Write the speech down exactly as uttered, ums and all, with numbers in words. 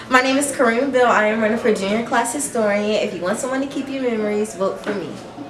My name is Beale. I am running for junior class historian. If you want someone to keep your memories, vote for me.